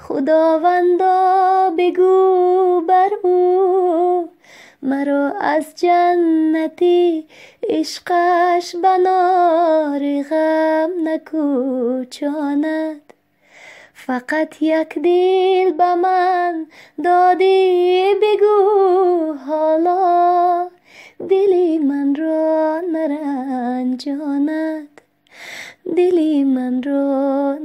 خداوندا بگو بر او مرا از جنتی عشقش بنار غم نکوچاند. فقط یک دل به من دادی بگو حالا دلی من را نرنجاند، دلی من را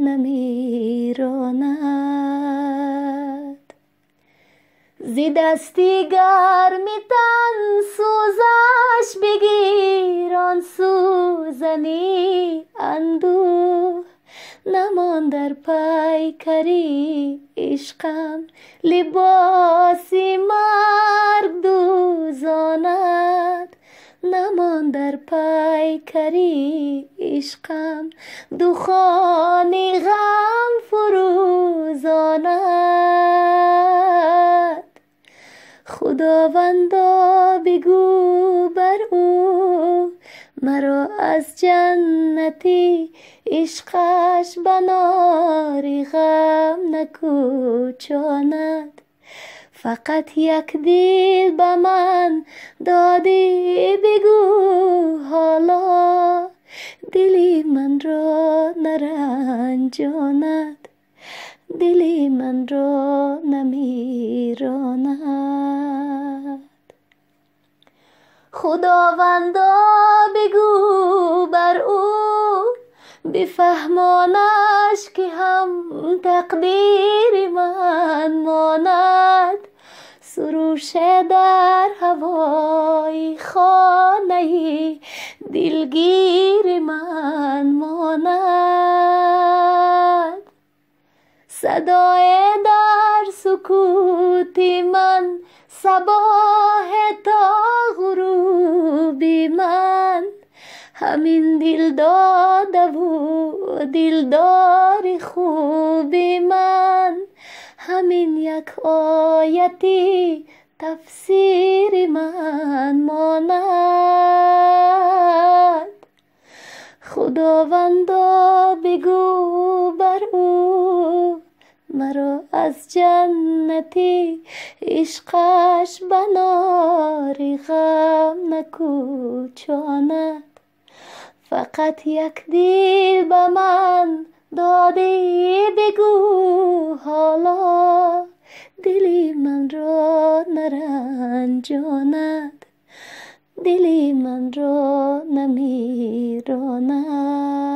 نمیراند. زی دستی گرمی تن سوزش بگیر، آن سوزنی اندوه نمان در پیکری عشقم لباسی مرگ دوزاند. نمان در پیکری عشقم دخان غم فروزاند. خداوندا بگو بر او مرا از جنتی عشقش بنار غم نکوچاند. فقط یک دل به من دادی بگو حالا دلی من را نرنجاند، دلی من را نمیراند. خداوندا بگو بر او بفهمانش که هم تقدیر من ماند. سروش در هوای خانه دلگیر من ماند. صدای در سکوت من صباح تا غروبی من. همین دل داده و دلدار خوبی من. همین یک آیتی تفسیر من ماند. خداوندا بگو بر او مرا از جنتی عشقش بنار غم نکوچاند. فقط یک دل به من دادی بگو حالا دلی من را نرنجاند، دلی من را نمیراند.